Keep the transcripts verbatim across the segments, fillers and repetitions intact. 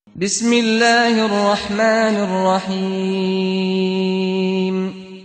বিসমিল্লাহির রহমানির রহিম।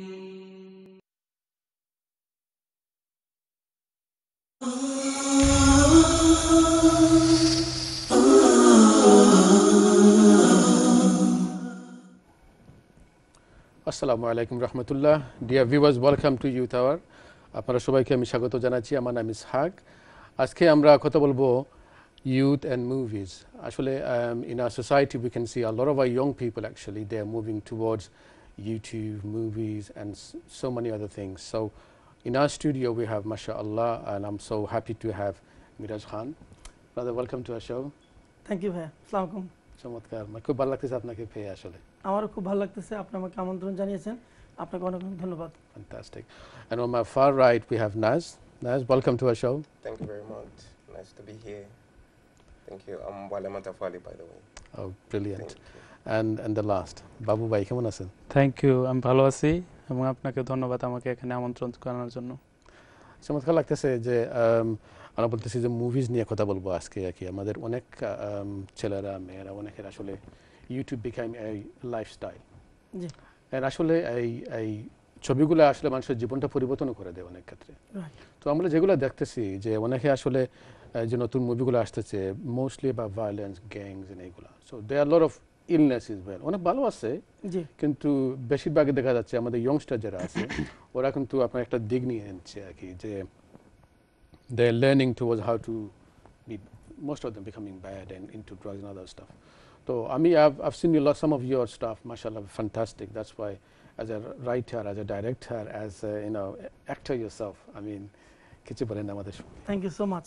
আসসালামু আলাইকুম রহমতুল্লাহ। Dear viewers, welcome to youth hour. আপনারা সবাইকে আমি স্বাগত জানাচ্ছি। আমার নাম ইসহাক। আজকে আমরা কথা বলবো youth and movies. Actually, um, in our society, we can see a lot of our young people actually they are moving towards YouTube, movies, and s- so many other things. So, in our studio, we have MashaAllah, and I'm so happy to have Miraj Khan. Brother, welcome to our show. Thank you ভাইয়া, আসসালামু আলাইকুম। চমৎকার, আমার খুব ভালো লাগতেছে আপনাকে পেয়ে আসলে। আমারও খুব ভালো লাগতেছে, আপনি আমাকে আমন্ত্রণ জানিয়েছেন, আপনাকে অনেক অনেক ধন্যবাদ। Fantastic. And on my far right, we have Naz. Naz, welcome to our show. Thank you very much. Nice to be here. Thank you. I'm Wale Matafali, by the way. Oh, brilliant. Thank you. And and the last, Babu Bhai, কেমন আছেন? Thank you, আমি ভালো আছি এবং আপনাকে ধন্যবাদ আমাকে এখানে আমন্ত্রণ করার জন্য। চমৎকার লাগতেছে যে um, আমরা বলতেছি যে মুভিজ নিয়ে কথা বলবো আজকে আর কি। আমাদের অনেক um, ছেলেরা মেয়েরা অনেকের আসলে ইউটিউব বিকাম এই লাইফস্টাইল। জি। আর আসলে এই এই ছবিগুলো আসলে মানুষের জীবনটা পরিবর্তন করে দেয় অনেক ক্ষেত্রে। তো আমরা যেগুলো দেখতেছি যে অনেকে আসলে যে নতুন মুভিগুলো আসতেছে মোস্টলি বা ভায়োলেন্স, গ্যাংস এন্ড এইগুলো। So they are lot of illness is well. অনেক ভালো আছে, জি, কিন্তু বেশিরভাগই দেখা যাচ্ছে আমাদের ইয়ংস্টার যারা আছে ওরা কিন্তু আপনার একটা দিক নিয়ে নিচ্ছে আর কি, যে they are learning towards how to be most of them becoming bad and into drugs and other stuff. তো আমি I've seen you lot some of your stuff, মাশাআল্লাহ, fantastic. That's why as a writer, as a director, as a, you know, actor yourself, I mean, কিছু বলেন আমাদের। Thank you so much.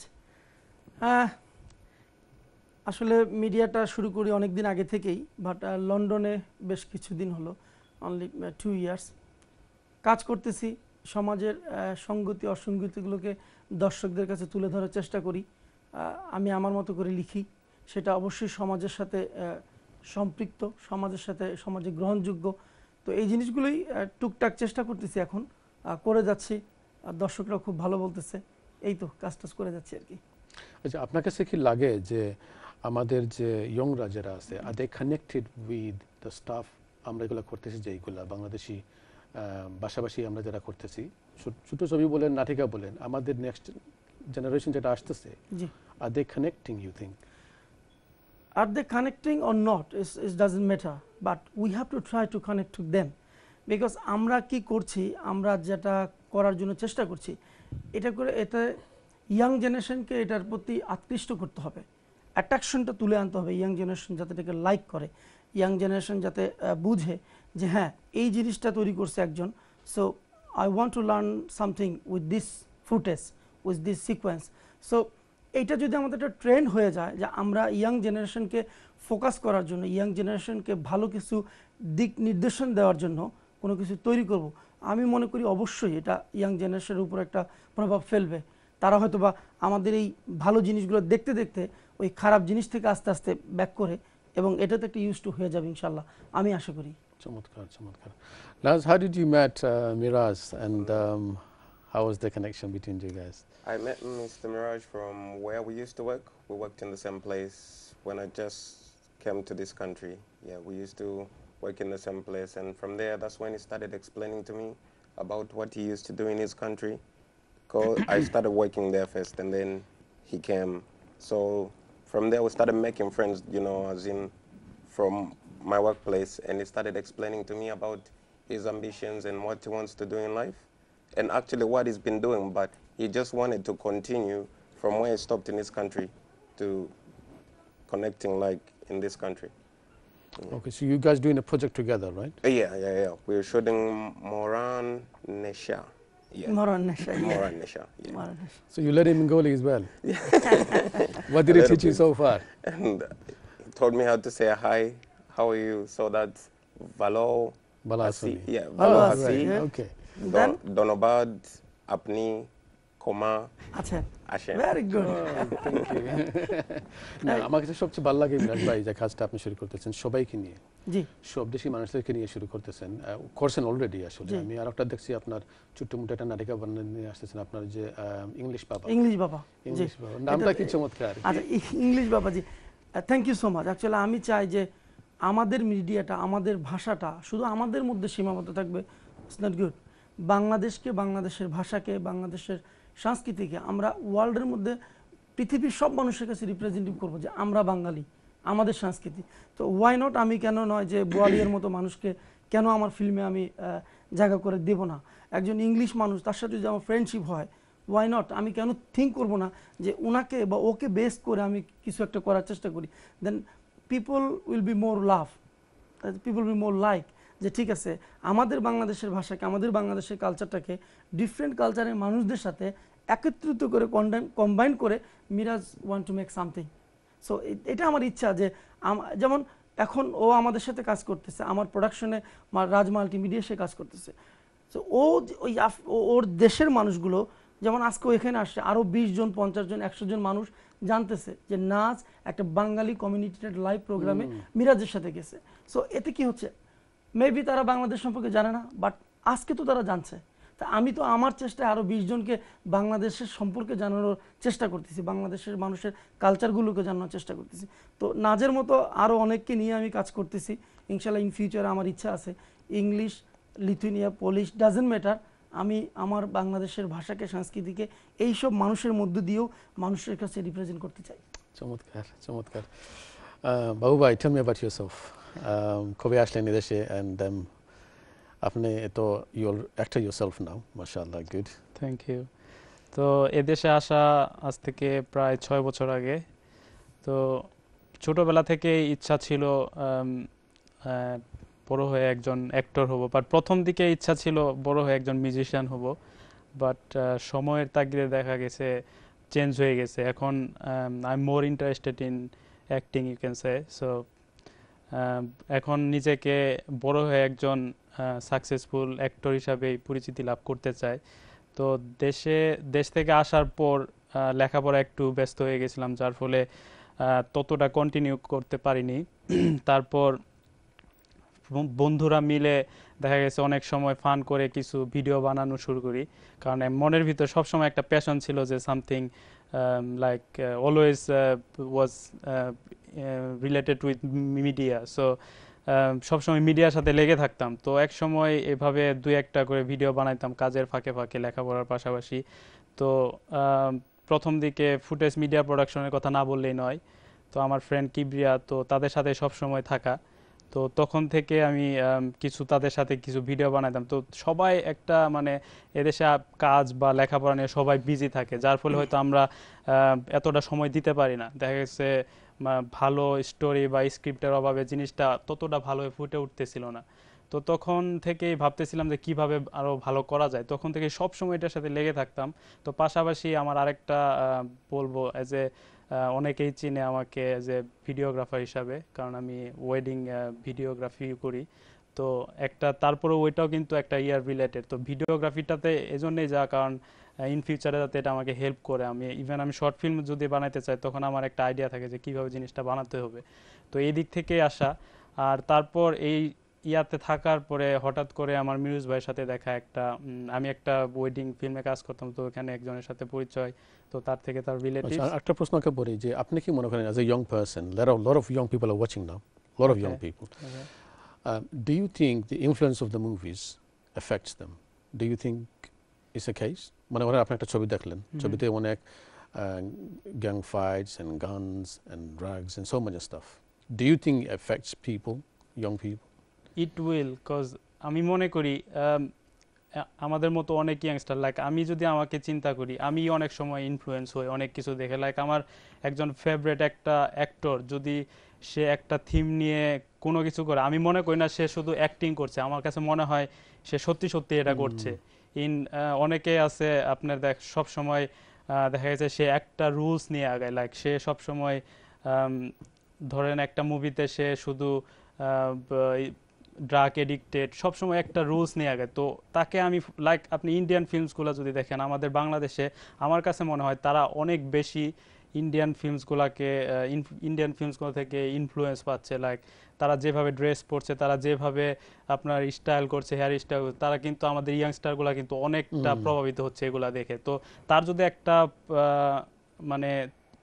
আসলে মিডিয়াটা শুরু করি অনেক দিন আগে থেকেই, বাট লন্ডনে বেশ কিছুদিন হলো, অনলি টু ইয়ার্স কাজ করতেছি। সমাজের সংগতি অসঙ্গতিগুলোকে দর্শকদের কাছে তুলে ধরার চেষ্টা করি। আমি আমার মতো করে লিখি, সেটা অবশ্যই সমাজের সাথে সম্পৃক্ত, সমাজের সাথে সমাজে গ্রহণযোগ্য। তো এই জিনিসগুলোই টুকটাক চেষ্টা করতেছি, এখন করে যাচ্ছি, দর্শকরা খুব ভালো বলতেছে, এই তো কাজ টাজ করে যাচ্ছি আর কি। আচ্ছা, আপনার কাছে কি লাগে যে আমাদের যে ইয়ংরা যারা আছে আর they connected with the stuff আমরা এগুলো করতেছি, যে এইগুলা বাংলাদেশি ভাষাভাষী আমরা যারা করতেছি, ছোটো ছবি বলেন, নাটিকা বলেন, আমাদের নেক্সট জেনারেশন যেটা আসতেছে, আর they connecting, you think? Are they connecting or not, it doesn't matter, but we have to try to connect to them, because আমরা কি করছি, আমরা যেটা করার জন্য চেষ্টা করছি, এটা করে এটা ইয়াং জেনারেশনকে এটার প্রতি আকৃষ্ট করতে হবে, অ্যাট্রাকশনটা তুলে আনতে হবে, ইয়াং জেনারেশন যাতে এটাকে লাইক করে, ইয়াং জেনারেশন যাতে বুঝে যে হ্যাঁ এই জিনিসটা তৈরি করছে একজন, so I want to learn something with this footage, with this sequence. So এইটা যদি আমাদের একটা ট্রেন্ড হয়ে যায় যে আমরা ইয়াং জেনারেশনকে ফোকাস করার জন্য, ইয়াং জেনারেশনকে ভালো কিছু দিক নির্দেশন দেওয়ার জন্য কোনো কিছু তৈরি করব, আমি মনে করি অবশ্যই এটা ইয়াং জেনারেশনের উপর একটা প্রভাব ফেলবে। তারা হয়তো বা আমাদের এই ভালো জিনিসগুলো দেখতে দেখতে ওই খারাপ জিনিস থেকে আস্তে আস্তে ব্যাক করে, এবং এটাতে একটা ইউজ টু হয়ে যাবে ইনশাল্লাহ, আমি আশা করি। চমৎকার, চমৎকার। Naz, how did you met uh, Miraj, and um, how was the connection between you guys? I met Mister Miraj from where we used to work. We worked in the same place when I just came to this country. Yeah, we used to work in the same place, and from there, that's when he started explaining to me about what he used to do in his country. Cause I started working there first, and then he came. So from there, we started making friends, you know, as in from my workplace, and he started explaining to me about his ambitions and what he wants to do in life, and actually what he's been doing, but he just wanted to continue from where he stopped in his country to connecting like in this country. Yeah. Okay, so you guys doing a project together, right? Yeah, yeah, yeah. We're shooting Moran Nesha. Yeah. Moran Nesha. Yeah. Moran Nesha. Yeah. Moran Nesha. So you learned Bengali as well? What did he teach you so far? And he told me how to say hi, how are you, so that's Valo. Balasuni. Yeah, Valo Valo Hasi. Hasi. Yeah. Okay. Then? Donobad, Apni, Koma, আচ্ছা, Ashen. Very good. Thank you. না, আমার কাছে সবচেয়ে ভালো লাগে মিরাজ ভাই যে কাজটা আপনি শুরু করতেছেন সবাইকে নিয়ে, জি, সব দেশি মানুষদেরকে নিয়ে শুরু করতেছেন, করছেন অলরেডি আসলে। আমি আর একটা দেখছি আপনার ছোট্ট মোটো একটা নাটিকা বানিয়ে নিয়ে আসতেছেন, আপনার যে ইংলিশ বাবা। ইংলিশ বাবা, ইংলিশ বাবা নামটা কি চমৎকার। আচ্ছা, ইংলিশ বাবা জি, thank you so much. Actually আমি চাই যে আমাদের মিডিয়াটা, আমাদের ভাষাটা শুধু আমাদের মধ্যে সীমাবদ্ধ থাকবে, ইটস নট গুড। বাংলাদেশকে, বাংলাদেশের ভাষাকে, বাংলাদেশের সংস্কৃতিকে আমরা ওয়ার্ল্ডের মধ্যে পৃথিবীর সব মানুষের কাছে রিপ্রেজেন্টেটিভ করবো যে আমরা বাঙালি, আমাদের সংস্কৃতি। তো ওয়াই নট, আমি কেন নয় যে বোয়ালিয়ার মতো মানুষকে কেন আমার ফিল্মে আমি জায়গা করে দেব না? একজন ইংলিশ মানুষ, তার সাথে যদি আমার ফ্রেন্ডশিপ হয়, ওয়াই নট? আমি কেন থিঙ্ক করবো না যে ওনাকে বা ওকে বেস করে আমি কিছু একটা করার চেষ্টা করি? Then people will be more love, people will more like যে ঠিক আছে, আমাদের বাংলাদেশের ভাষাকে, আমাদের বাংলাদেশের কালচারটাকে ডিফারেন্ট কালচারের মানুষদের সাথে একত্রিত করে, কম্বাইন করে Miraj want to make something. So এটা আমার ইচ্ছা যে যেমন এখন ও আমাদের সাথে কাজ করতেছে, আমার প্রোডাকশনে রাজ মাল্টিমিডিয়া সে কাজ করতেছে। সো ও ওই ওর দেশের মানুষগুলো যেমন আজকে এখানে আসছে, আরও বিশ জন, পঞ্চাশ জন, একশো জন মানুষ জানতেছে যে নাচ একটা বাঙালি কমিউনিটির লাইভ প্রোগ্রামে মিরাজের সাথে গেছে। সো এতে কি হচ্ছে, মেবি তারা বাংলাদেশ সম্পর্কে জানে না, বাট আজকে তো তারা জানছে। তা আমি তো আমার চেষ্টায় আরও বিশ জনকে বাংলাদেশের সম্পর্কে জানানোর চেষ্টা করতেছি, বাংলাদেশের মানুষের কালচারগুলোকে জানানোর চেষ্টা করতেছি। তো নাজের মতো আরও অনেককে নিয়ে আমি কাজ করতেছি ইনশাল্লাহ। ইন ফিউচারে আমার ইচ্ছা আছে English, Lithuania, Polish, doesn't matter, আমি আমার বাংলাদেশের ভাষাকে, সংস্কৃতিকে এইসব মানুষের মধ্য দিয়েও মানুষের কাছে রিপ্রেজেন্ট করতে চাই। চমৎকার, চমৎকার। বাবু ভাই, টেল মি অ্যাবাউট ইয়োরসেলফ। কবে আসলেন এদেশে? অ্যান্ড আপনি তো ইউর অ্যাক্টর ইয়োরসেলফ নাও, মাশাআল্লাহ, গুড। Thank you. তো এদেশে আসা আজ থেকে প্রায় ছয় বছর আগে। তো ছোটোবেলা থেকে ইচ্ছা ছিল বড় হয়ে একজন অ্যাক্টর হব, বাট প্রথম দিকে ইচ্ছা ছিল বড় হয়ে একজন মিউজিশিয়ান হব, বাট সময়ের তাগিদে দেখা গেছে চেঞ্জ হয়ে গেছে। এখন I am more interested in acting, you can say. So এখন নিজেকে বড় হয়ে একজন সাকসেসফুল অ্যাক্টর হিসাবে পরিচিতি লাভ করতে চাই। তো দেশে দেশ থেকে আসার পর লেখাপড়া একটু ব্যস্ত হয়ে গেছিলাম, যার ফলে ততটা কন্টিনিউ করতে পারিনি। তারপর বন্ধুরা মিলে দেখা গেছে অনেক সময় ফান করে কিছু ভিডিও বানানো শুরু করি, কারণ মনের ভিতর সবসময় একটা প্যাশন ছিল যে something like always was related with media. So সবসময় মিডিয়ার সাথে লেগে থাকতাম। তো এক সময় এভাবে দুই একটা করে ভিডিও বানাইতাম কাজের ফাঁকে ফাঁকে, লেখাপড়ার পাশাপাশি। তো প্রথম দিকে ফুটেজ মিডিয়া প্রোডাকশনের কথা না বললেই নয়। তো আমার ফ্রেন্ড কিবরিয়া, তো তাদের সাথে সব সময় থাকা, তো তখন থেকে আমি কিছু তাদের সাথে কিছু ভিডিও বানাতাম। তো সবাই একটা মানে এদেশে কাজ বা লেখাপড়া নিয়ে সবাই বিজি থাকে, যার ফলে হয়তো আমরা এতটা সময় দিতে পারি না। দেখা গেছে ভালো স্টোরি বা স্ক্রিপ্টের অভাবে জিনিসটা ততটা ভালোভাবে ফুটে উঠতেছিল না। তো তখন থেকেই ভাবতেছিলাম যে কিভাবে আরও ভালো করা যায়, তখন থেকে সব সময় এটার সাথে লেগে থাকতাম। তো পাশাপাশি আমার আরেকটা বলবো, অ্যাজ এ অনেকেই চিনে আমাকে অ্যাজ এ ভিডিওগ্রাফার হিসাবে, কারণ আমি ওয়েডিং ভিডিওগ্রাফি করি। তো একটা তারপরে ওইটাও কিন্তু একটা ইয়ার রিলেটেড। তো ভিডিওগ্রাফিটাতে এজন্যই যা, কারণ ইন ফিউচারে যাতে এটা আমাকে হেল্প করে। আমি ইভেন আমি শর্ট ফিল্ম যদি বানাইতে চাই, তখন আমার একটা আইডিয়া থাকে যে কীভাবে জিনিসটা বানাতে হবে। তো এই দিক থেকেই আসা। আর তারপর এই ইয়াতে থাকার পরে হঠাৎ করে আমার মিরুজ ভাইয়ের সাথে দেখা, একটা আমি একটা ওয়েডিং ফিল্মে কাজ করতাম, তো ওখানে একজনের সাথে পরিচয়, তো তার থেকে তার রিলেটিভস। একটা প্রশ্নকে বলি যে আপনি কি মনে করেন, as a young person, lot of lot of young people are watching now, lot of young people, do you think the influence of the movies effects them? Do you think it's a case? মনে করেন আপনি একটা ছবি দেখলেন, ছবিতে অনেক gang fights and guns and drugs and so much stuff. Do you think effects people, young people? It will, cause আমি মনে করি আমাদের মতো অনেক ইয়াংস্টার, লাইক আমি যদি আমাকে চিন্তা করি, আমি অনেক সময় ইনফ্লুয়েন্স হই অনেক কিছু দেখে। লাইক আমার একজন ফেভারিট একটা অ্যাক্টর যদি সে একটা থিম নিয়ে কোনো কিছু করে, আমি মনে করি না সে শুধু অ্যাক্টিং করছে, আমার কাছে মনে হয় সে সত্যি সত্যি এটা করছে। ইন অনেকে আছে আপনার দেখ সব সময় দেখা গেছে সে একটা রুলস নিয়ে আগায়, লাইক সে সব সময় ধরেন একটা মুভিতে সে শুধু ড্রাগ এডিক্টেড, সবসময় একটা রুলস নিয়ে আগে। তো তাকে আমি লাইক আপনি ইন্ডিয়ান ফিল্মসগুলো যদি দেখেন আমাদের বাংলাদেশে, আমার কাছে মনে হয় তারা অনেক বেশি ইন্ডিয়ান ফিল্মসগুলোকে ইন্ডিয়ান ফিল্মসগুলো থেকে ইনফ্লুয়েন্স পাচ্ছে। লাইক তারা যেভাবে ড্রেস পরছে, তারা যেভাবে আপনার স্টাইল করছে, হেয়ার স্টাইল, তারা কিন্তু আমাদের ইয়াংস্টারগুলো কিন্তু অনেকটা প্রভাবিত হচ্ছে এগুলা দেখে। তো তার যদি একটা মানে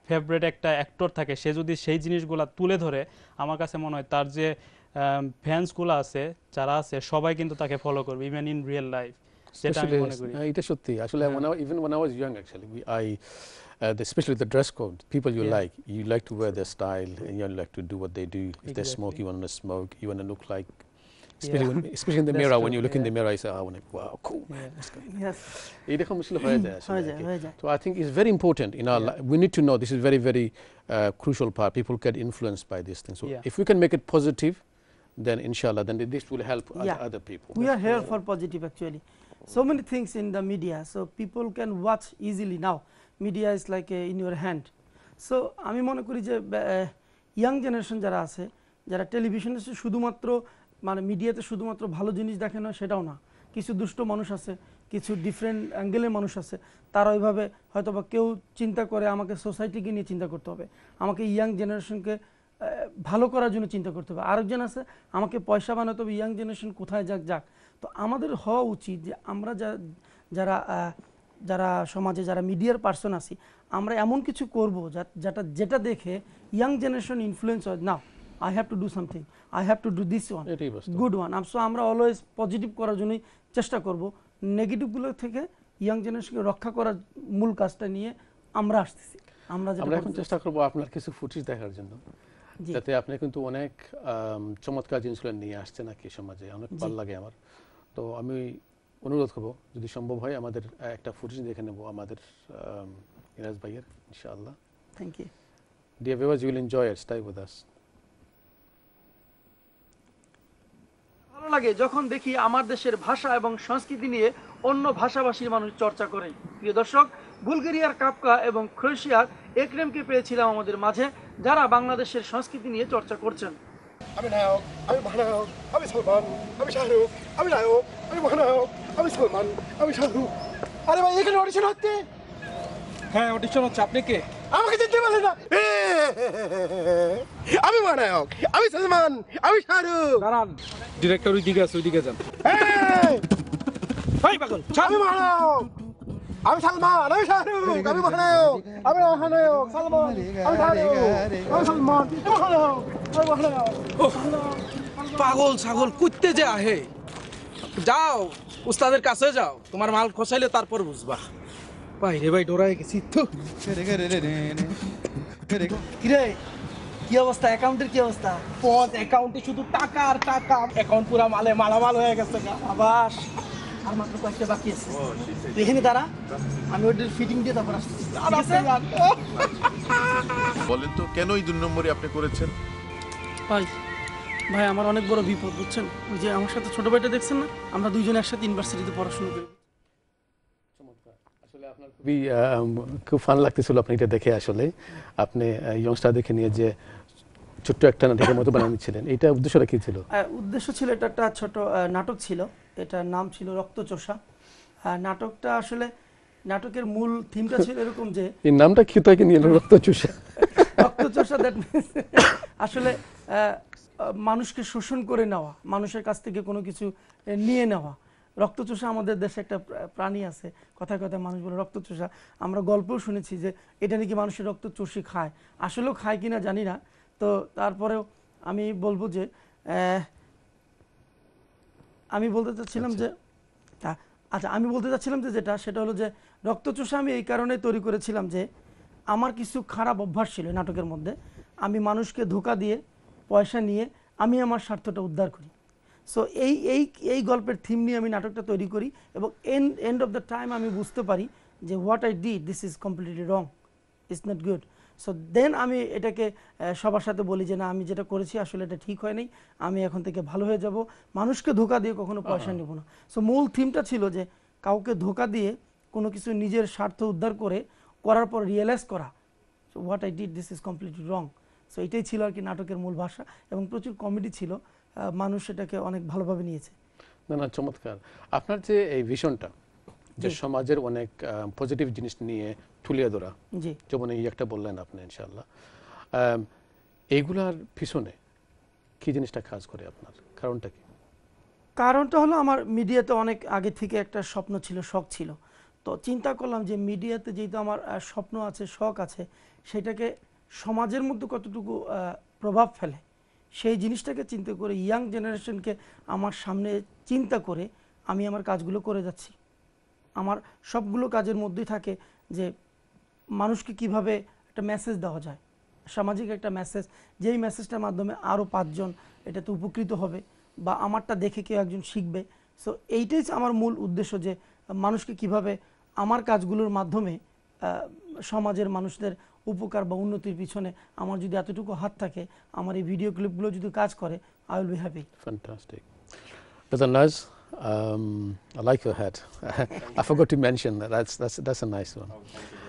ফেভারিট একটা অ্যাক্টর থাকে সে যদি সেই জিনিসগুলো তুলে ধরে আমার কাছে মনে হয় তার যে ফ্যান্সগুলো আছে যারা আছে সবাই কিন্তু তাকে ফলো করবে ইভেন ইন রিয়েল লাইফ যেটা আমি মনে করি এটা সত্যি আসলে when I, even when I was young actually we, I uh, the, especially the dress code people you Yeah. like you like to wear their style and you like to do what they do if they smoke Exactly. you want to smoke you want to look like especially, Yeah. when, especially in the That's mirror true, when you look in the yeah. mirror you say I want to wow cool man Yeah. that's good Yes. এরকম আসলে হয়ে যায় আসলে হয়ে যায় আর কি। হয়ে যায় So I think it's very important in our Yeah. li- we need to know this is very very uh, crucial part people get influenced by these things so Yeah. if we can make it positive then inshallah then this will help Yeah. other, other people we are here for positive actually so many things in the media so people can watch easily now media is like uh, in your hand so আমি মনে করি যে young generation যারা আছে যারা টেলিভিশনে শুধুমাত্র মানে মিডিয়াতে শুধুমাত্র ভালো জিনিস দেখে না সেটাও না কিছু দুষ্ট মানুষ আছে কিছু ডিফারেন্ট অ্যাঙ্গেলের মানুষ আছে তারা ওইভাবে হয়তো বা কেউ চিন্তা করে আমাকে সোসাইটিকে নিয়ে চিন্তা করতে হবে আমাকে ইয়াং জেনারেশনকে ভালো করার জন্য চিন্তা করতে হবে আরেকজন আছে আমাকে পয়সা বানাতে হবে ইয়াং জেনারেশন কোথায় যাক যাক তো আমাদের হওয়া উচিত যে আমরা যারা যারা সমাজে যারা মিডিয়ার পার্সন আছি আমরা এমন কিছু করব যেটা যেটা দেখে ইয়াং জেনারেশন ইনফ্লুয়েন্স হয় না I have to do something I have to do this one good one so আমরা অলওয়েজ পজিটিভ করার জন্যই চেষ্টা করব নেগেটিভগুলো থেকে ইয়াং জেনারেশনকে রক্ষা করার মূল কাজটা নিয়ে আমরা আসতেছি আমরা আমরা এখন চেষ্টা করব আপনার কিছু ফুটেজ দেখার জন্য যাতে আপনি কিন্তু অনেক চমৎকার জিনিসগুলো নিয়ে আসছেন নাকি সমাজে অনেক ভালো লাগে আমার তো আমি অনুরোধ করব যদি সম্ভব হয় আমাদের একটা ফুটেজ দেখে নেব আমাদের ইরাজ ভাইয়ের ইনশাআল্লাহ thank you Dear viewers, you will enjoy it. Stay with us. ভালো লাগে যখন দেখি আমার দেশের ভাষা এবং সংস্কৃতি নিয়ে অন্য ভাষাভাষীর মানুষ চর্চা করে প্রিয় দর্শক বুলগেরিয়ার কাপকা এবং ক্রোয়েশিয়ার একরেমকে পেয়েছিলাম আমাদের মাঝে যারা বাংলাদেশের সংস্কৃতি নিয়ে চর্চা করছেন আমি নায়ক আমি মহানায়ক আমি সলমান আমি শাহরুখ আমি নায়ক আমি মহানায়ক আমি সলমান আমি শাহরুখ আরে ভাই এখানে অডিশন হচ্ছে হ্যাঁ অডিশন হচ্ছে আপনি কে আমাকে চিনতে পারলেন না আমি মহানায়ক আমি সলমান আমি শাহরুখ দাঁড়ান ডিরেক্টর ওইদিকে আছে ওইদিকে যান এই পাগল আমি মহানায়ক আমি সালমান আমি শাহরুখ আমি মহানায়ক আমি মহানায়ক সালমান আমি শাহরুখ আমি সলমান মহানায়ক আমি মহানায়ক পাগল ছাগল কুত্তে যে আহে যাও উস্তাদের কাছে যাও তোমার মাল খসাইলে তারপর বুঝবা ভাই রে ভাই ডরাই গেছি তো কিরে কি অবস্থা অ্যাকাউন্টের কি অবস্থা পদ অ্যাকাউন্টে শুধু টাকা আর টাকা অ্যাকাউন্ট পুরো মালে মালামাল হয়ে গেছে আবাস আর মাত্র কয়েকটা বাকি আছে এখানে দাঁড়া আমি ওদের ফিটিং দিয়ে তারপর আসছি বলেন তো কেন এই দুই নম্বরই আপনি করেছেন ভাই ভাই আমার অনেক বড় বিপদ বুঝছেন ওই যে আমার সাথে ছোট ভাইটা দেখছেন না আমরা দুইজন একসাথে ইউনিভার্সিটিতে পড়াশোনা করি খুবই খুব ফান লাগতেছিল আপনি এটা দেখে আসলে আপনি ইয়ংস্টার দেখে নিয়ে যে ছোট্ট একটা নাটকের মতো বানিয়ে নিচ্ছিলেন এটা উদ্দেশ্যটা কি ছিল উদ্দেশ্য ছিল এটা একটা ছোট নাটক ছিল এটার নাম ছিল রক্তচোষা নাটকটা আসলে নাটকের মূল থিমটা ছিল এরকম যে এই নামটা কি তাকে নিয়ে রক্তচোষা রক্তচোষা দ্যাট মিন্স আসলে মানুষকে শোষণ করে নেওয়া মানুষের কাছ থেকে কোনো কিছু নিয়ে নেওয়া রক্তচোষা আমাদের দেশে একটা প্রাণী আছে কথায় কথায় মানুষ বলে রক্তচোষা আমরা গল্পও শুনেছি যে এটা নাকি মানুষের রক্ত চষি খায় আসলেও খায় কিনা জানি না তো তারপরেও আমি বলবো যে আমি বলতে চাচ্ছিলাম যে আচ্ছা আমি বলতে চাচ্ছিলাম যে যেটা সেটা হলো যে রক্তচোষা আমি এই কারণে তৈরি করেছিলাম যে আমার কিছু খারাপ অভ্যাস ছিল নাটকের মধ্যে আমি মানুষকে ধোঁকা দিয়ে পয়সা নিয়ে আমি আমার স্বার্থটা উদ্ধার করি সো এই এই এই গল্পের থিম নিয়ে আমি নাটকটা তৈরি করি এবং end end of the time আমি বুঝতে পারি যে what I did this is completely wrong it's not good so then আমি এটাকে সবার সাথে বলি যে না আমি যেটা করেছি আসলে এটা ঠিক হয়নি আমি এখন থেকে ভালো হয়ে যাব মানুষকে ধোঁকা দিয়ে কখনো পয়সা নেব না সো মূল থিমটা ছিল যে কাউকে ধোঁকা দিয়ে কোনো কিছু নিজের স্বার্থ উদ্ধার করে করার পর রিয়েলাইজ করা so what I did this is completely wrong so এটাই ছিল আর কি নাটকের মূল ভাষা এবং প্রচুর কমেডি ছিল মানুষ এটাকে অনেক ভালোভাবে নিয়েছে না না চমৎকার আপনার যে এই ভিশনটা যে সমাজের অনেক পজিটিভ জিনিস নিয়ে তুলে ধরা জি যেমন এই একটা বললেন আপনি ইনশাআল্লাহ এইগুলার পিছনে কি জিনিসটা কাজ করে আপনার কারণটা কি কারণটা হলো আমার মিডিয়াতে অনেক আগে থেকে একটা স্বপ্ন ছিল শখ ছিল তো চিন্তা করলাম যে মিডিয়াতে যেহেতু আমার আহ, স্বপ্ন আছে, শখ আছে, সেটাকে সমাজের মধ্যে কতটুকু আহ, প্রভাব ফেলে সেই জিনিসটাকে চিন্তা করে ইয়াং জেনারেশনকে আমার সামনে চিন্তা করে আমি আমার কাজগুলো করে যাচ্ছি। আমার সবগুলো কাজের মধ্যেই থাকে যে মানুষকে কিভাবে একটা মেসেজ দেওয়া যায়, সামাজিক একটা মেসেজ, যেই মেসেজটার মাধ্যমে আরও পাঁচজন এটাতে উপকৃত হবে বা আমারটা দেখে কেউ একজন শিখবে। সো এইটাই আমার মূল উদ্দেশ্য, যে মানুষকে কিভাবে আমার কাজগুলোর মাধ্যমে আহ, সমাজের মানুষদের উপকার বা উন্নতির পিছনে আমার যদি এতটুকু হাত থাকে, আমার এই ভিডিও ক্লিপগুলো যদি কাজ করে, I will be happy. Fantastic. Brother Naz, um, I like your hat. I forgot to mention that. That's, that's, that's a nice one.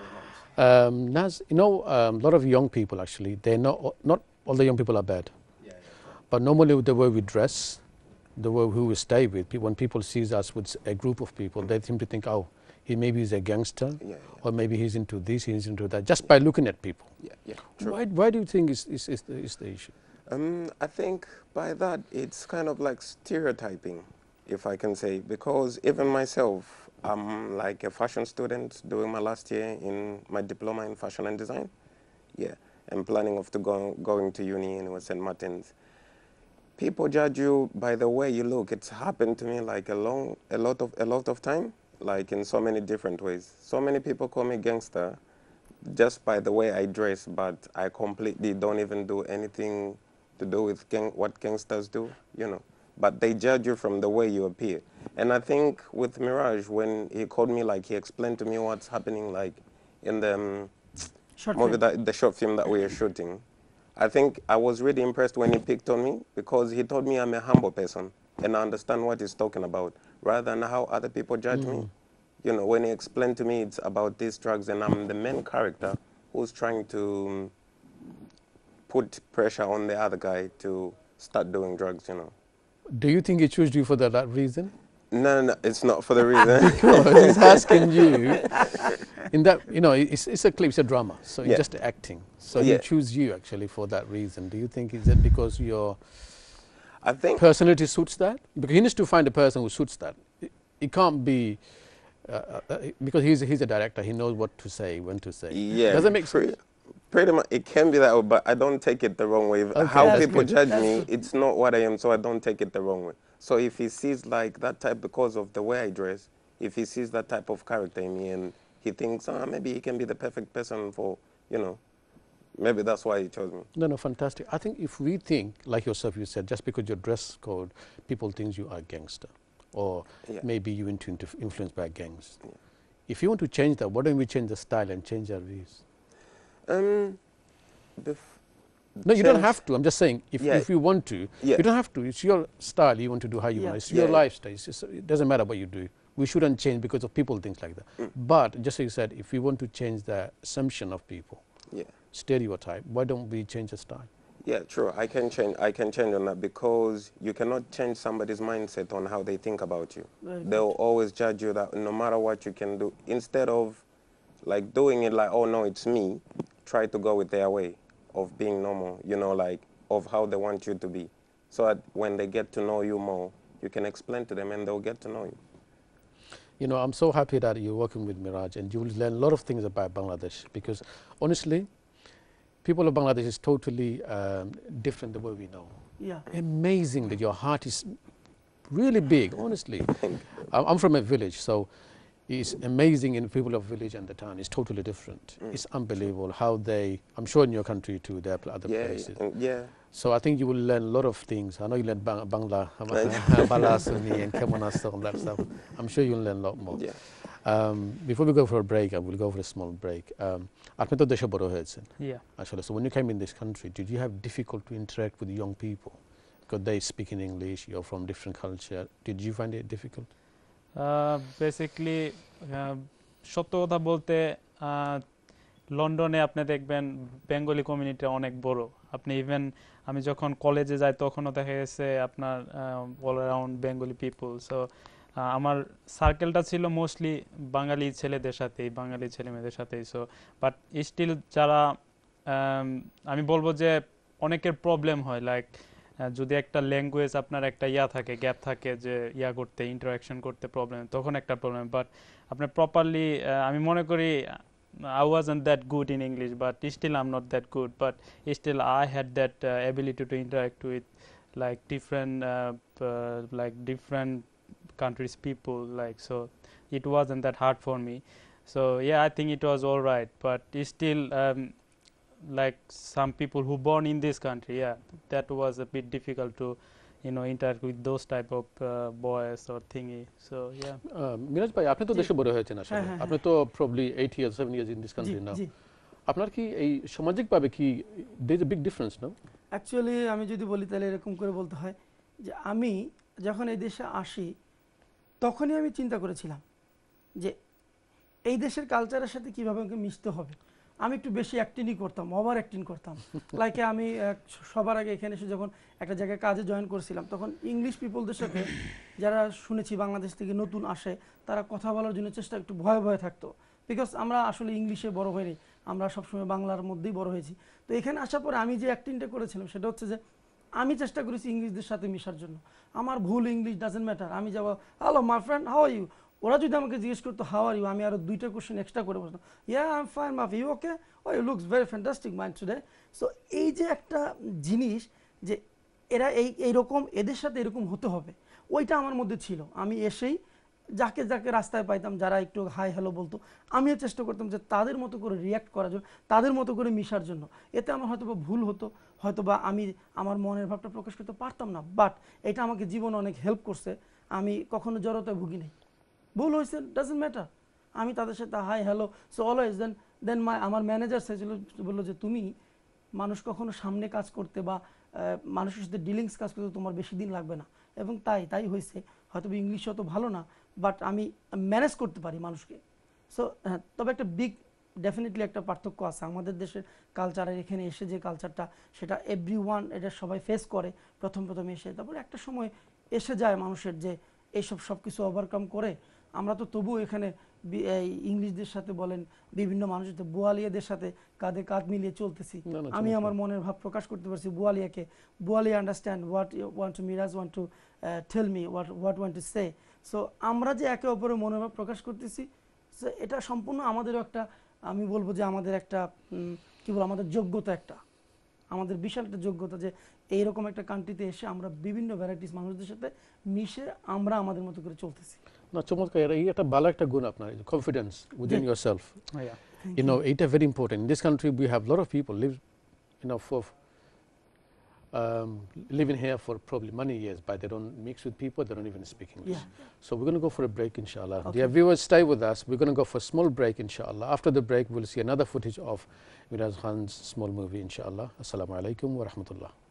Um, Naz, you know, um, a lot of young people actually, they're not, not all the young people are bad. But normally the way we dress, the way who we stay with, pe- when people sees us with a group of people, they seem to think, oh, he maybe is a gangster, Yeah, yeah. or maybe he's into this, he's into that, just by looking at people. Yeah, yeah, true. Why, why do you think is, is, is, the, is the issue? Um, I think by that it's kind of like stereotyping, if I can say, because even myself, I'm like a fashion student doing my last year in my diploma in fashion and design. Yeah, and planning of to go, going to uni in Saint Martin's. People judge you by the way you look. It's happened to me like a long, a lot of, a lot of time, like in so many different ways. So many people call me gangster just by the way I dress, but I completely don't even do anything to do with gang, what gangsters do, you know. But they judge you from the way you appear. And I think with Mirage, when he called me, like he explained to me what's happening, like in the um, Short movie, film. that, the short film that we are shooting. I think I was really impressed when he picked on me because he told me I'm a humble person and I understand what he's talking about, rather than how other people judge me. You know, when he explained to me it's about these drugs and I'm the main character who's trying to um, put pressure on the other guy to start doing drugs, you know. Do you think he chose you for that, that reason? No, no, it's not for the reason. Because he's asking you, in that, you know, it's, it's a clip, it's a drama, so Yeah. it's just acting. So he Yeah. choose you actually for that reason. Do you think is it because your I think personality suits that? Because he needs to find a person who suits that. It, it can't be, uh, uh, because he's, he's a director, he knows what to say, when to say. Yeah, Does that make pretty, sense? pretty much. It can be that way, but I don't take it the wrong way. Okay, How that's people good. judge That's me, good. it's not what I am, so I don't take it the wrong way. So if he sees like that type because of the way I dress, if he sees that type of character in me and he thinks, ah, maybe he can be the perfect person for, you know, maybe that's why he chose me. No, no, fantastic. I think if we think, like yourself, you said, just because your dress code, people think you are a gangster, or Yeah. maybe you into into influenced by gangs. If you want to change that, why don't we change the style and change our views? Um, bef- No, you don't change- have to. I'm just saying, if, Yeah. if you want to, Yeah. you don't have to. It's your style. You want to do how you Yeah. want. It's Yeah, your yeah. lifestyle. It's just, it doesn't matter what you do. We shouldn't change because of people, things like that. Mm. But just as you said, if we want to change the assumption of people, Yeah. stereotype, why don't we change the style? Yeah, true. I can change. I can change on that because you cannot change somebody's mindset on how they think about you. Very They'll always judge you that no matter what you can do. Instead of like doing it like, oh no, it's me. Try to go with their way of being normal. You know, like of how they want you to be. So that when they get to know you more, you can explain to them and they'll get to know you. You know, I'm so happy that you're working with Miraj and you will learn a lot of things about Bangladesh because honestly, people of Bangladesh is totally um, different the way we know. Yeah. Amazing that your heart is really big, honestly. I'm I'm from a village, so it's amazing in people of village and the town. It's totally different. Mm. It's unbelievable how they, I'm sure in your country too, there are pl- other Yeah, places. yeah, and yeah. So I think you will learn a lot of things. I know you learn Bang- Bangla, Balasuni and Kemanasa and that stuff. I'm sure you'll learn a lot more. Yeah. Um, before we go for a break, I will go for a small break. Um, আপনি তো দেশে বড় হয়েছেন Yeah. আসলে, so when you came in this country, did you have difficult to interact with young people? Because they speak in English, you're from different culture. Did you find it difficult? Basically সত্য কথা বলতে আহ, লন্ডনে আপনি দেখবেন Bengali community অনেক বড়। আপনি even আমি যখন কলেজে যাই তখনও দেখা গেছে আপনার all around Bengali people. So আমার সার্কেলটা ছিল মোস্টলি বাঙালি ছেলেদের সাথেই, বাঙালি ছেলে মেয়েদের সাথেই। সো বাট স্টিল যারা আম, আমি বলবো যে অনেকের প্রবলেম হয়, লাইক যদি একটা ল্যাঙ্গুয়েজ আপনার একটা ইয়া থাকে গ্যাপ থাকে যে ইয়া করতে ইন্টারাকশন করতে প্রবলেম তখন একটা প্রবলেম বাট আপনার প্রপারলি আমি মনে করি I wasn't that good in English but still I'm not that good but still I had that uh, ability to interact with like different uh, uh, like different countries people like so it wasn't that hard for me so yeah I think it was all right but still um, like some people who born in this country yeah that was a bit difficult to you know interact with those type of uh, boys or thingy so yeah Miraj ভাই আপনি তো দেশে বড় হয়েছেন আসলে আপনি তো probably eight years seven years in this country now আপনার কি এই সামাজিকভাবে কি there is a big difference no actually আমি যদি বলি তাহলে এরকম করে বলতে হয় যে আমি যখন এই দেশে আসি তখনই আমি চিন্তা করেছিলাম যে এই দেশের কালচারের সাথে কীভাবে আমাকে মিশতে হবে আমি একটু বেশি অ্যাক্টিংই করতাম ওভার অ্যাক্টিং করতাম লাইকে আমি সবার আগে এখানে এসে যখন একটা জায়গায় কাজে জয়েন করেছিলাম তখন ইংলিশ পিপলদের সাথে যারা শুনেছি বাংলাদেশ থেকে নতুন আসে তারা কথা বলার জন্য চেষ্টা একটু ভয়ে ভয়ে থাকতো বিকজ আমরা আসলে ইংলিশে বড় হইনি আমরা সবসময় বাংলার মধ্যেই বড় হয়েছি তো এখানে আসার পরে আমি যে অ্যাক্টিংটা করেছিলাম সেটা হচ্ছে যে আমি চেষ্টা করেছি ইংলিশদের সাথে মিশার জন্য আমার ভুল ইংলিশ ডাজেন্ট ম্যাটার আমি যাবো hello my friend how are you ওরা যদি আমাকে জিজ্ঞেস করতো হাউ আর ইউ আমি আরও দুইটা কোশ্চেন এক্সট্রা করে বসতাম ইয়া আই এম ফাইন মাফ you okay oh you looks very fantastic mind today so এই যে একটা জিনিস যে এরা এই এইরকম এদের সাথে এরকম হতে হবে ওইটা আমার মধ্যে ছিল আমি এসেই যাকে যাকে রাস্তায় পাইতাম যারা একটু হাই হ্যালো বলতো আমিও চেষ্টা করতাম যে তাদের মতো করে রিয়্যাক্ট করার জন্য তাদের মতো করে মিশার জন্য এতে আমার হয়তো বা ভুল হতো হয়তো বা আমি আমার মনের ভাবটা প্রকাশ করতে পারতাম না বাট এটা আমাকে জীবনে অনেক হেল্প করছে আমি কখনো জড়তায় ভুগি নাই ভুল হয়েছে ডাজেন্ট ম্যাটার আমি তাদের সাথে hi hello so always then then my আমার ম্যানেজার চাইছিল বললো যে তুমি মানুষ কখনো সামনে কাজ করতে বা মানুষের সাথে ডিলিংস কাজ করতে তোমার বেশি দিন লাগবে না এবং তাই তাই হয়েছে হয়তো ইংলিশ অত ভালো না বাট আমি ম্যানেজ করতে পারি মানুষকে সো হ্যাঁ তবে একটা বিগ ডেফিনেটলি একটা পার্থক্য আছে আমাদের দেশের কালচারের এখানে এসে যে কালচারটা সেটা এভরি ওয়ান এটা সবাই ফেস করে প্রথম প্রথম এসে তারপরে একটা সময় এসে যায় মানুষের যে এইসব সব কিছু ওভারকাম করে আমরা তো তবুও এখানে ইংলিশদের সাথে বলেন বিভিন্ন মানুষের সাথে বুয়ালিয়াদের সাথে কাঁধে কাঁধ মিলিয়ে চলতেছি আমি আমার মনের ভাব প্রকাশ করতে পারছি বুয়ালিয়াকে বুয়ালিয়া understand what want to Miraj want to tell me what what want to say so আমরা যে একে অপরের মনের ভাব প্রকাশ করতেছি এটা সম্পূর্ণ আমাদেরও একটা আমি বলবো যে আমাদের একটা কি বলবো আমাদের যোগ্যতা একটা আমাদের বিশাল একটা যোগ্যতা যে এইরকম একটা কান্ট্রিতে এসে আমরা বিভিন্ন ভ্যারাইটিস মানুষদের সাথে মিশে আমরা আমাদের মতো করে চলতেছি না চমৎকার এই একটা ভালো একটা গুণ আপনার confidence within yourself you know এটা very important in this country we have a lot of people live you know for um, living here for probably many years but they don't mix with people they don't even speak English yeah. so we're going to go for a break inshallah okay. dear viewers stay with us we're going to go for a small break inshallah after the break we'll see another footage of Miraz Khan's small movie inshallah assalamu alaikum wa rahmatullah